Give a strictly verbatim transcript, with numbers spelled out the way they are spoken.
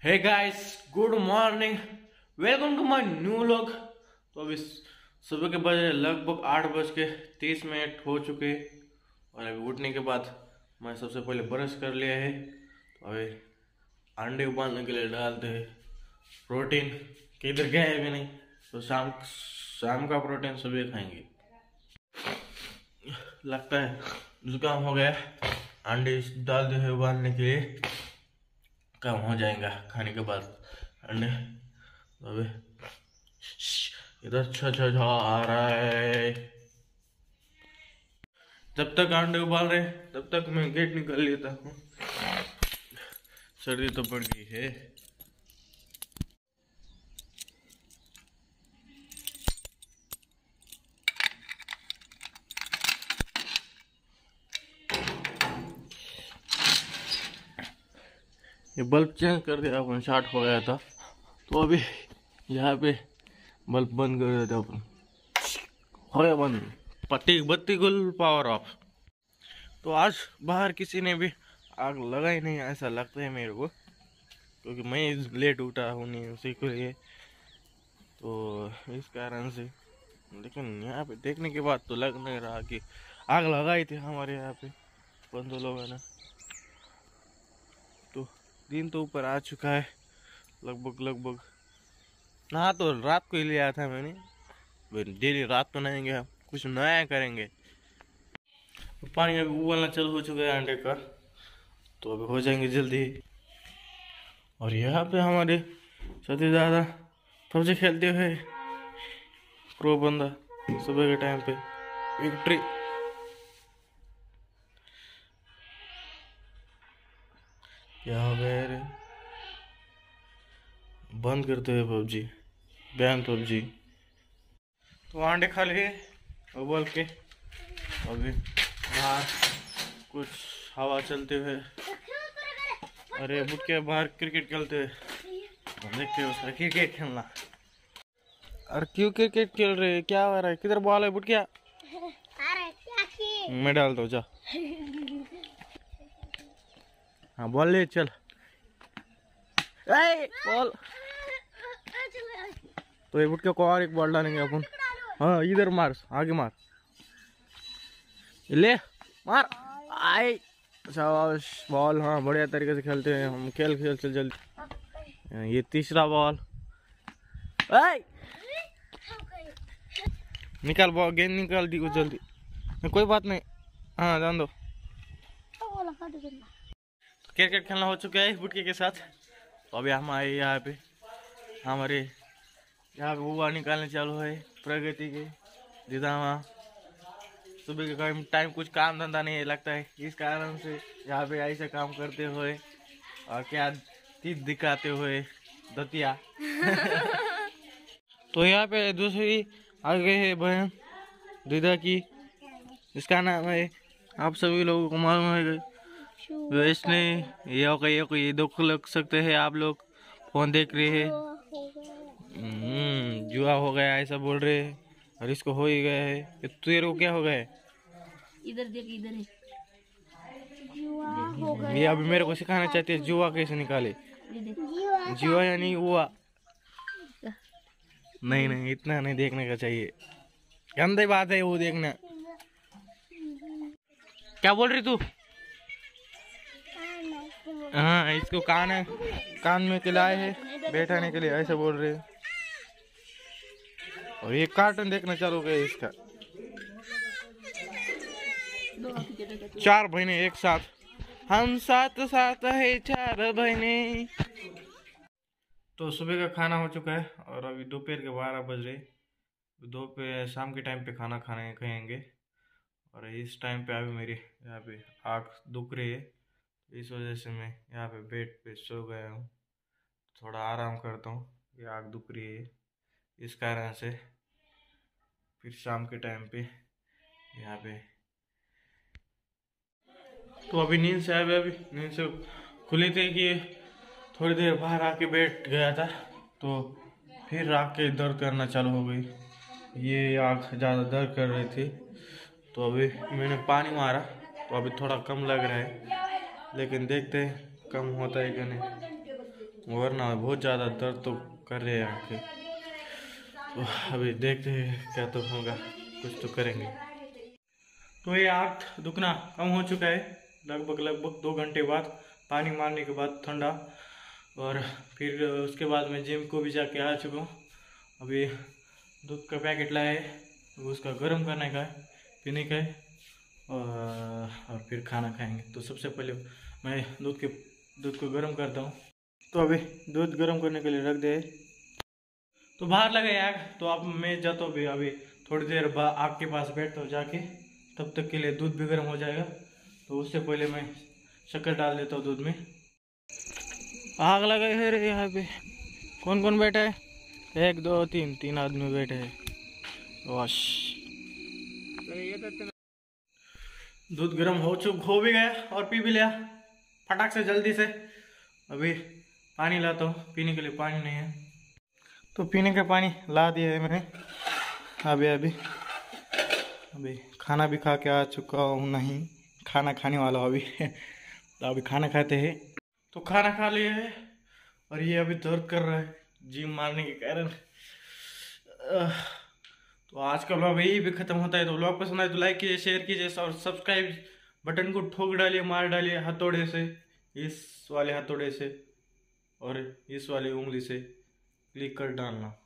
Hey guys, good morning, welcome to my new vlog. तो अभी सुबह के बजे लगभग आठ बज के तीस मिनट हो चुके और अभी उठने के बाद मैं सबसे पहले ब्रश कर लिया है। तो अभी अंडे उबालने के लिए डालते हैं। प्रोटीन किधर गया है भी नहीं, तो शाम शाम का प्रोटीन सुबह खाएंगे। लगता है जुकाम हो गया, अंडे डाल दे है उबालने के लिए, कम हो जाएगा खाने के बाद अंडे। अबे इधर अच्छा अच्छा आ रहा है। जब तक अंडे उबाल रहे तब तक मैं गेट निकल लेता हूँ, सर्दी तो पड़ गई है। ये बल्ब चेंज कर दिया अपन, शॉर्ट हो गया था तो अभी यहाँ पे बल्ब बंद कर देते अपन, हो गया बंद, पट्टी बत्ती गुल पावर ऑफ। तो आज बाहर किसी ने भी आग लगाई नहीं ऐसा लगता है मेरे को, क्योंकि मैं लेट उठा हूँ नहीं उसी के लिए, तो इस कारण से। लेकिन यहाँ पे देखने के बाद तो लग नहीं रहा कि आग लगाई थी हमारे यहाँ पे बंदो लोगों ने। तो दिन तो ऊपर आ चुका है लगभग लगभग। नहा तो रात को ही लिया था मैंने, डेली रात तो नहाएंगे, हम कुछ नया करेंगे। पानी अभी उबलना चालू हो चुका है अंडे का, तो अभी हो जाएंगे जल्दी। और यहाँ पे हमारे सबसे ज़्यादा पबजी खेलते हुए प्रो बंदा सुबह के टाइम पे विक्ट्री। क्या हो गया रे, बंद करते हुए पबजी, बैन पबजी। तो अंडे खा लिए उबल के, अभी बाहर कुछ हवा चलते हुए, अरे बुट के बाहर क्रिकेट खेलते हुए देखते हो उसका क्रिकेट खेलना। अरे क्यों क्रिकेट खेल रहे हैं, क्या हो रहा है, किधर बॉल है बुट क्या? मैं डाल दो जा। हाँ बॉल ले चल, बॉल। तो ये बुट के को और एक बॉल डालेंगे अपन। हाँ इधर मार, आगे मार, ले मार, आई शाबाश बॉल। हाँ बढ़िया तरीके से खेलते हैं हम, खेल खेल चल जल्दी। ये तीसरा बॉल, निकाल बॉल, गेंद निकाल दी कुछ जल्दी। कोई बात नहीं, हाँ जान दो। क्रिकेट खेलना हो चुका है बुटके के साथ। तो अभी हम आए यहाँ पे, हमारे यहाँ पे बुआ निकालने चालू है प्रगति के दीदामा। सुबह के टाइम टाइम कुछ काम धंधा नहीं लगता है, इस कारण से यहाँ पे ऐसे काम करते हुए और क्या तीत दिखाते हुए दतिया। तो यहाँ पे दूसरी आगे है बहन दीदा की, जिसका नाम है आप सभी लोगों को मालूम है। वैसे ये कहीं कोई दुख लग सकते हैं, आप लोग फोन देख रहे हैं, जुआ हो गया ऐसा बोल रहे हैं, और इसको हो ही गया है। तेरे को क्या हो गया है? इधर देख, इधर है, जुआ हो गया। ये अभी मेरे को सिखाना चाहते हैं जुआ कैसे निकाले। जुआ यानी हुआ नहीं नहीं, इतना नहीं देखने का चाहिए, गंदी बात है वो देखना। क्या बोल रही तू? हाँ इसको कान है, कान में खिलाए है बैठाने के लिए ऐसे बोल रहे हैं। और ये कार्टून देखना चालू गया इसका। चार बहने एक साथ, हम साथ साथ है चार बहने। तो सुबह का खाना हो चुका है और अभी दोपहर के बारह बज रहे। दोपहर शाम के टाइम पे खाना खाने खाएंगे। और इस टाइम पे अभी मेरी यहाँ पे आँख दुख रही है, इस वजह से मैं यहाँ पे बेड पे सो गया हूँ, थोड़ा आराम करता हूँ। ये आँख दुख रही है इस कारण से। फिर शाम के टाइम पे यहाँ पे तो अभी नींद से अभी अभी नींद से खुले थे कि थोड़ी देर बाहर आके बैठ गया था, तो फिर आँख के दर्द करना चालू हो गई। ये आँख ज़्यादा दर्द कर रही थी, तो अभी मैंने पानी मारा तो अभी थोड़ा कम लग रहा है, लेकिन देखते हैं कम होता है कि नहीं। वरना बहुत ज़्यादा दर्द तो कर रहे हैं आंखें। तो अभी देखते हैं क्या तो होगा, कुछ तो करेंगे। तो ये आँख दुखना कम हो चुका है लगभग लगभग दो घंटे बाद पानी मारने के बाद ठंडा। और फिर उसके बाद मैं जिम को भी जाके आ चुका हूँ। अभी दूध का पैकेट लाया है, उसका गर्म करने का है, पीने का है और फिर खाना खाएंगे। तो सबसे पहले मैं दूध के दूध को गर्म करता हूँ। तो अभी दूध गर्म करने के लिए रख दे। तो बाहर लगे आग, तो अब मैं जाता हूँ अभी थोड़ी देर बाद आग के पास बैठता हूँ जाके, तब तक के लिए दूध भी गर्म हो जाएगा। तो उससे पहले मैं शक्कर डाल देता हूँ दूध में। आग लगे है रे यहाँ पे। कौन कौन बैठा है? एक दो तीन तीन आदमी बैठे हैं। वाश दूध गर्म हो चुक हो भी गया और पी भी लिया फटाक से जल्दी से। अभी पानी लाता हूँ, पीने के लिए पानी नहीं है तो पीने का पानी ला दिया है मैंने अभी अभी अभी खाना भी खा के आ चुका हूँ, नहीं खाना खाने वाला हूँ अभी। तो अभी खाना खाते हैं। तो खाना खा लिया है और ये अभी दर्द कर रहा है जिम मारने के कारण। तो आज का व्लॉग यही भी खत्म होता है। तो व्लॉग पसंद आए तो लाइक कीजिए, शेयर कीजिए और सब्सक्राइब बटन को ठोक डालिए, मार डालिए हथौड़े से, इस वाले हथौड़े से और इस वाली उंगली से क्लिक कर डालना।